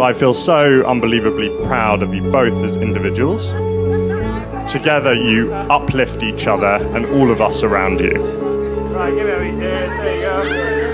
I feel so unbelievably proud of you both as individuals. Together you uplift each other and all of us around you. Right, give it a wee cheers. There you go.